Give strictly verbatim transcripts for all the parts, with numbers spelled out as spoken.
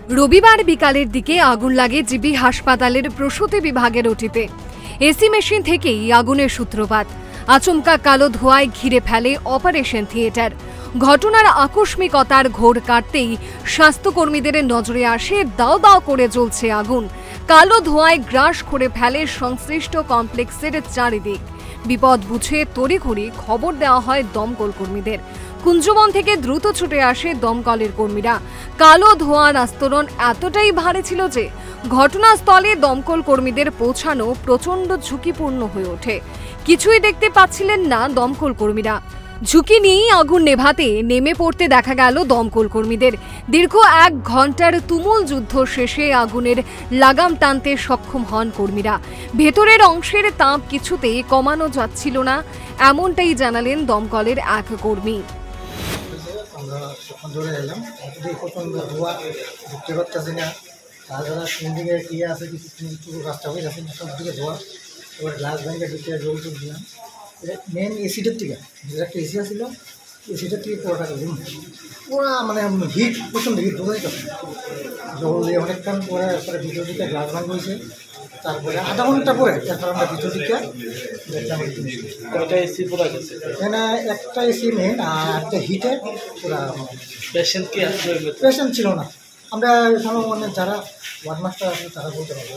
রবিবার বিকালের দিকে আগুন লাগে জিবি হাসপাতালের প্রসূতি বিভাগের ওটিতে। এসি মেশিন থেকেই আগুনের সূত্রপাত। আচমকা কালো ধোঁয়ায় ঘিরে ফেলে অপারেশন থিয়েটার। ঘটনার আকস্মিকতার ঘোর কাটতেই স্বাস্থ্যকর্মীদের নজরে আসে দাও দাও করে জ্বলছে আগুন। কালো ধোঁয়ায় গ্রাস করে ফেলে সংশ্লিষ্ট কমপ্লেক্সের চারিদিক। বিপদ বুঝে তড়িঘড়ি খবর দেওয়া হয় দমকল কর্মীদের। কুঞ্জবন থেকে দ্রুত ছুটে আসে দমকলের কর্মীরা। কালো ধোঁয়ার আস্তরণ এতটাই ভারী ছিল যে ঘটনাস্থলে দমকল কর্মীদের পৌঁছানো প্রচণ্ড ঝুঁকিপূর্ণ হয়ে ওঠে। কিছুই দেখতে পাচ্ছিলেন না দমকল কর্মীরা। ঝুঁকি নিয়েই আগুন নেভাতে নেমে পড়তে দেখা গেল দমকল কর্মীদের। দীর্ঘ এক ঘন্টার তুমুল যুদ্ধ শেষে আগুনের লাগাম টানতে সক্ষম হন কর্মীরা। ভেতরের অংশের তাপ কিছুতেই কমানো যাচ্ছিল না, এমনটাই জানালেন দমকলের এক কর্মী। আমরা ধরে এলাম, প্রচণ্ড ধোয়া ঢুকতে পারতেছি না। তাছাড়া তিন দিকে ইয়ে আছে, কিছু কিছু রাস্তা হয়ে যাচ্ছে, সব দিকে ধোয়া। এবার গ্লাস ব্যাংকে ঢুকে জল তুলছিলাম। মেন এসিটার থেকে যেটা একটা এসি আছিল, এসিটার থেকে পুরোটা রুম পুরো মানে হিট, প্রচণ্ড হিট ঢুকে যাচ্ছে। জল দিয়ে অনেকক্ষণ পরে তারপরে ভিতর দিকে গ্লাস ভাঙ হয়েছে। তারপরে আধা ঘন্টা পরে তারপর আমরা ভিতর দিকে দেখলাম একটা এসি পুরো গেছে। এখানে একটা এসি মেন আর একটা হিটে পুরা পেশেন্ট কি পেশেন্ট ছিল না। আমরা এখানে মানে যারা ওয়ার্ড মাস্টার আছে তারা বলতে পারবো।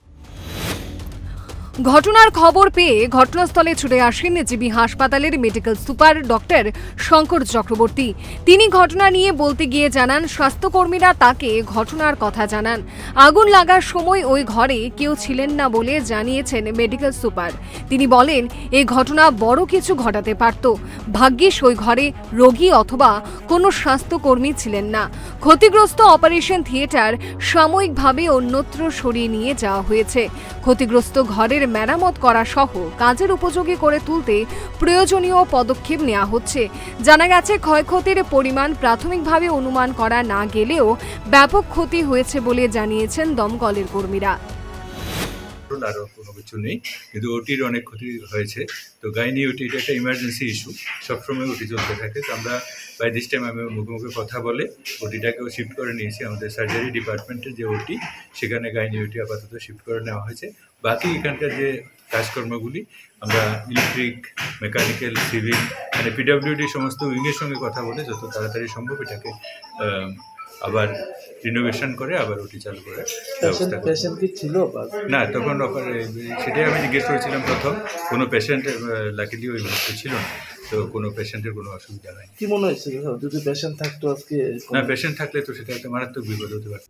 ঘটনার খবর পেয়ে ঘটনাস্থলে ছুটে আসেন জিবি হাসপাতালের medical super doctor Shankar Chakraborty. তিনি ঘটনা নিয়ে বলতে গিয়ে জানান, স্বাস্থ্যকর্মীরা তাকে ঘটনার কথা জানান। আগুন লাগার সময় ওই ঘরে কেউ ছিলেন না বলে জানিয়েছেন মেডিকেল সুপার। তিনি বলেন, এই ঘটনা বড় কিছু ঘটাতে পারত। ভাগ্যিস ওই ঘরে রোগী অথবা কোনো স্বাস্থ্যকর্মী ছিলেন না। ক্ষতিগ্রস্ত অপারেশন থিয়েটার সাময়িকভাবে অন্যত্র সরিয়ে নিয়ে যাওয়া হয়েছে। ক্ষতিগ্রস্ত ঘরের মেরামত করা সহ কাজের উপযোগী করে তুলতে প্রয়োজনীয় পদক্ষেপ নেওয়া হচ্ছে। জানা গেছে, ক্ষয়ক্ষতির পরিমাণ প্রাথমিকভাবে অনুমান করা না গেলেও ব্যাপক ক্ষতি হয়েছে বলে জানিয়েছেন দমকলের কর্মীরা। আরও কোনো কিছু নেই, কিন্তু ওটির অনেক ক্ষতি হয়েছে। তো গাইনি ওটি এটা একটা ইমার্জেন্সি ইস্যু, সবসময় ওটি চলতে থাকে। তো আমরা বাই দিস টাইম আমি মুখে মুখে কথা বলে ওটিটাকেও শিফট করে নিয়েছি আমাদের সার্জারি ডিপার্টমেন্টের যে ওটি, সেখানে গাইনি ওটি আপাতত শিফট করে নেওয়া হয়েছে। বাকি এখানকার যে কাজকর্মগুলি আমরা ইলেকট্রিক, মেকানিক্যাল, সিভিল মানে পিডাব্লিউডি সমস্ত উইংয়ের সঙ্গে কথা বলে যত তাড়াতাড়ি সম্ভব এটাকে আবার রিনোভেশন করে আবার ওটি চালু করে পেশেন্ট কি ছিল না তখন সেটাই আমি জিজ্ঞেস করেছিলাম প্রথম। কোনো পেশেন্ট লাকিলি ওই মুহূর্তে ছিল না, তো কোনো পেশেন্টের কোনো অসুবিধা নাই। কি মনে হয়েছে যদি পেশেন্ট থাকতো আজকে? না, পেশেন্ট থাকলে তো সেটা একটা মারাত্মক বিপদ হতে পারে।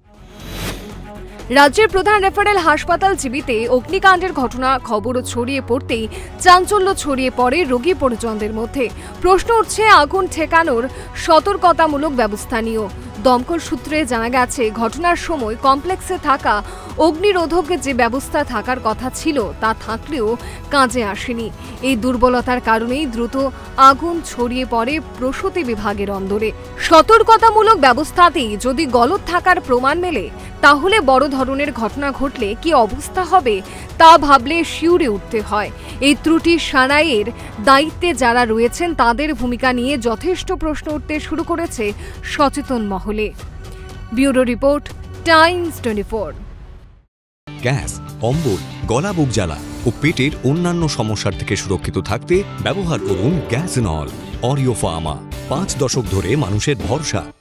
রাজ্যের প্রধান রেফারেল হাসপাতাল জিবিতে অগ্নিকাণ্ডের ঘটনা খবর ছড়িয়ে পড়তেই চাঞ্চল্য ছড়িয়ে পড়ে রোগী পরিজনদের মধ্যে। প্রশ্ন উঠছে, আগুন ঠেকানোর সতর্কতামূলক ব্যবস্থা নিয়েও। দমকল সূত্রে জানা গেছে, ঘটনার সময় কমপ্লেক্সে থাকা অগ্নিরোধক যে ব্যবস্থা থাকার কথা ছিল তা থাকলেও কাজে আসেনি। এই দুর্বলতার কারণেই দ্রুত আগুন ছড়িয়ে পড়ে প্রসূতি বিভাগের অন্দরে। সতর্কতামূলক ব্যবস্থাতেই যদি গলদ থাকার প্রমাণ মেলে, তাহলে বড় ধরনের ঘটনা ঘটলে কি অবস্থা হবে তা ভাবলে শিউরে উঠতে হয়। এই ত্রুটি সারাইয়ের দায়িত্বে যারা রয়েছেন তাদের ভূমিকা নিয়ে যথেষ্ট প্রশ্ন উঠতে শুরু করেছে সচেতন মহলে। Bureau report, Times twenty four. Gas, অম্বল, গলা বুক জ্বালা ও পেটের অন্যান্য সমস্যার থেকে সুরক্ষিত থাকতে ব্যবহার করুন গ্যাসনল। অরিও ফার্মা, পাঁচ দশক ধরে মানুষের ভরসা।